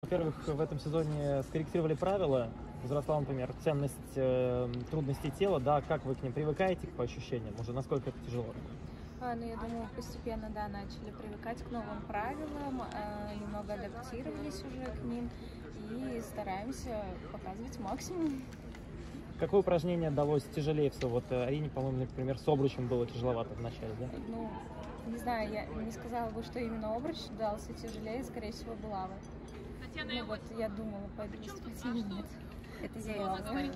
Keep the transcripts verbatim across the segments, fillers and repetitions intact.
во-первых, в этом сезоне скорректировали правила, возросла, например, ценность э, трудностей тела, да, как вы к ним привыкаете, по ощущениям, уже насколько это тяжело? А, ну, я думаю, постепенно, да, начали привыкать к новым правилам, э, немного адаптировались уже к ним и стараемся показывать максимум. Какое упражнение далось тяжелее всего? Вот Арине, по-моему, например, с обручем было тяжеловато в начале, да? Ну, не знаю, я не сказала бы, что именно обруч дался тяжелее, скорее всего, булава. Ну вот, я думала, пойду выступать или нет. Это я и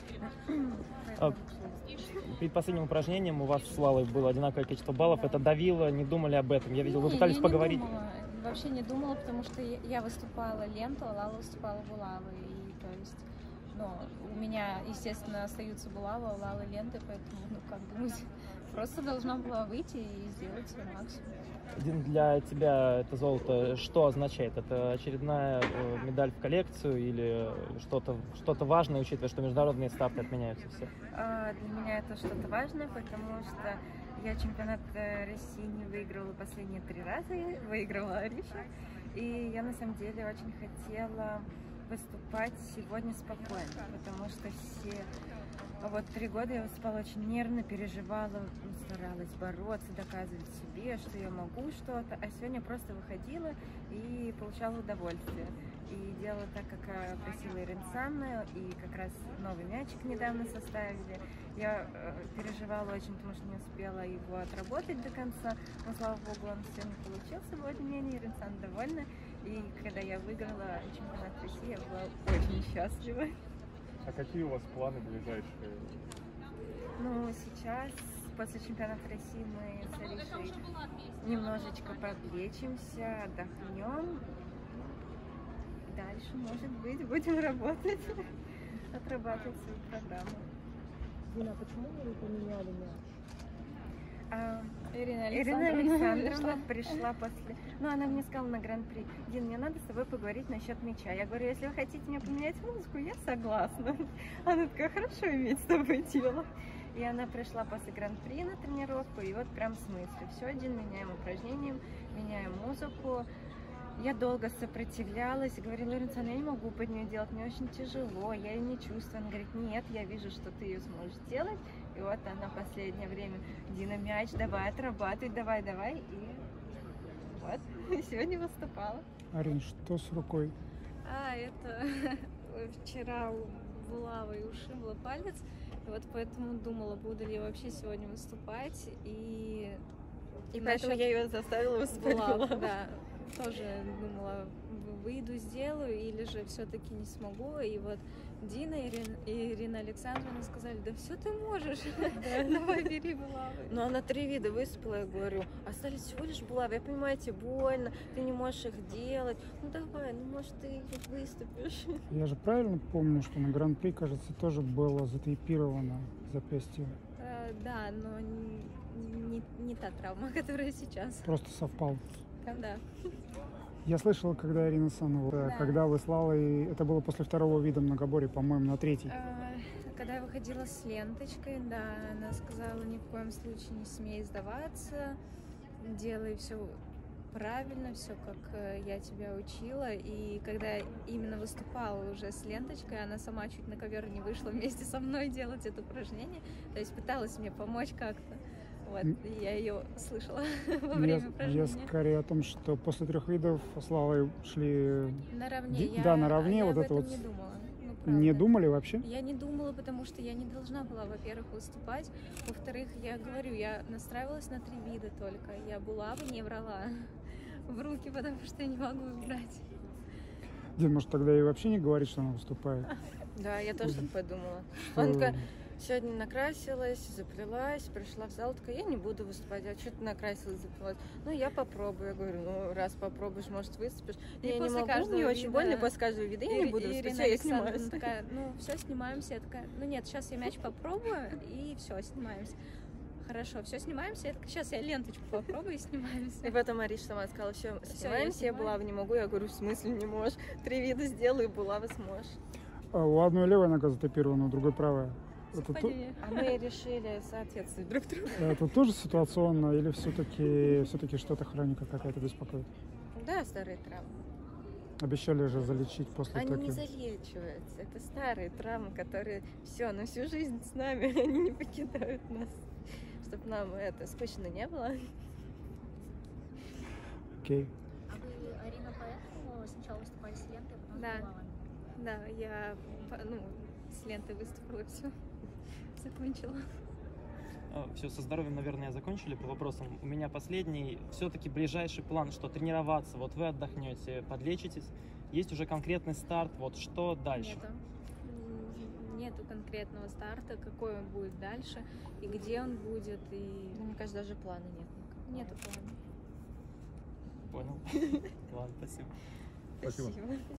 а, перед последним упражнением у вас с Лалой было одинаковое количество баллов. Да. Это давило, не думали об этом? Я видел, не, вы пытались я поговорить. Не думала. Вообще не думала, потому что я выступала ленту, а Лала выступала булавой. И то есть, ну, у меня, естественно, остаются булавы, а у Лалы ленты, поэтому, ну, как думать, просто должна была выйти и сделать свой максимум. Для тебя это золото что означает? Это очередная медаль в коллекцию или что-то что-то важное, учитывая, что международные старты отменяются все? А, для меня это что-то важное, потому что я чемпионат России не выигрывала последние три раза, я выигрывала Ариша. И я на самом деле очень хотела выступать сегодня спокойно, потому что все... Вот три года я выступала очень нервно, переживала, старалась бороться, доказывать себе, что я могу что-то, а сегодня просто выходила и получала удовольствие. И делала так, как просила Ирина Санна, и как раз новый мячик недавно составили. Я э, переживала очень, потому что не успела его отработать до конца, но, слава богу, он сегодня получился более-менее, Ирина Санна довольна. И когда я выиграла чемпионат России, я была очень счастлива. А какие у вас планы ближайшие? Ну, сейчас, после чемпионата России, мы с Аришей немножечко подлечимся, отдохнем. Дальше, может быть, будем работать, отрабатывать свою программу. Дина, почему вы поменяли мяч? А, Ирина Ирина Александровна, Александровна пришла после... Ну, она мне сказала на Гран-при: Дин, мне надо с тобой поговорить насчет мяча. Я говорю, если вы хотите мне поменять музыку, я согласна. Она такая: хорошо иметь с тобой дело. И она пришла после Гран-при на тренировку, и вот прям в смысле. Все, один меняем упражнением, меняем музыку. Я долго сопротивлялась и говорила: Ирина Александровна, я не могу под нее делать, мне очень тяжело, я ее не чувствую. Она говорит: нет, я вижу, что ты ее сможешь делать. И вот она в последнее время: Дина, мяч, давай отрабатывай, давай, давай. И вот, сегодня выступала. Арин, что с рукой? А, это вчера булавой ушибла палец. И вот поэтому думала, буду ли я вообще сегодня выступать. И, и поэтому я ее заставила выступать булавой. Да, тоже думала, выйду, сделаю, или же все-таки не смогу. И вот Дина и Ирина, и Ирина Александровна сказали: да все ты можешь, давай бери булавы. Но она три вида выступила, я говорю, остались всего лишь булавы. Я понимаю, тебе больно, ты не можешь их делать. Ну давай, ну может ты выступишь. Я же правильно помню, что на Гран-при, кажется, тоже было затейпировано запястье? А, да, но не, не, не та травма, которая сейчас. Просто совпал. Да. Я слышала, когда Ирина Санова, да. когда вы с Лалой, это было после второго вида многоборья, по-моему, на третий. А, когда я выходила с ленточкой, да, она сказала: ни в коем случае не смей сдаваться, делай все правильно, все как я тебя учила. И когда именно выступала уже с ленточкой, она сама чуть на ковер не вышла вместе со мной делать это упражнение, то есть пыталась мне помочь как-то. Вот, и я ее слышала во время упражнения. Я скорее о том, что после трех видов с Лалой шли... Наравне. Ди... Да, наравне. Я вот об это этом вот... не думала. Ну, не думали вообще? Я не думала, потому что я не должна была, во-первых, выступать. Во-вторых, я говорю, я настраивалась на три вида только. Я булавы не брала в руки, потому что я не могу их брать. Дин, может, тогда и вообще не говорит, что она выступает? Да, я тоже так подумала. Он такая: сегодня накрасилась, заплелась, пришла в зал, такая: я не буду выступать, а что ты накрасилась, заплелась? Ну, я попробую. Я говорю: ну, раз попробуешь, может, выступишь. И я не могу, мне вида... очень больно, после каждого вида я не буду выступать, все, я снимаюсь. Такая: ну, все, снимаемся. Я такая: ну, нет, сейчас я мяч попробую, и все, снимаемся. Хорошо, все, снимаемся. Я такая: сейчас я ленточку попробую и снимаемся. И потом Ариш сама сказала: все, снимаемся, я я булавы не могу. Я говорю: в смысле не можешь? Три вида сделаю, и булавы сможешь. А у одной левая нога затопирована, у другой правая. Это то... А мы решили соответствовать друг другу. Это тоже ситуационно или все-таки все-таки что-то хроника какая-то беспокоит? Да, старые травмы. Обещали же залечить после Они не Токио. залечиваются. Это старые травмы, которые все, на всю жизнь с нами, они не покидают нас. Чтобы нам это скучно не было. Окей. А вы, Арина, поэтому сначала выступали с лентой, а потом Да. с булавами? Да, я ну, с лентой выступила, все, закончила. Все, со здоровьем, наверное, закончили по вопросам. У меня последний, все-таки ближайший план, что тренироваться, вот вы отдохнете, подлечитесь, есть уже конкретный старт, вот что дальше? Нету. М, Нету конкретного старта, какой он будет дальше, и где он будет, и Ну, мне кажется, даже плана нет никакого. нету плана. Понял. Ладно, спасибо. Спасибо. Спасибо.